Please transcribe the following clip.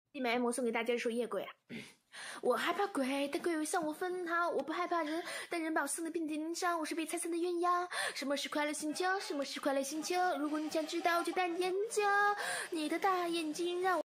弟妹，我送给大家一首夜鬼啊！我害怕鬼，但鬼会向我分毫；我不害怕人，但人把我送的遍体鳞伤。我是被拆散的鸳鸯。什么是快乐星球？什么是快乐星球？如果你想知道，就带你研究。你的大眼睛让我。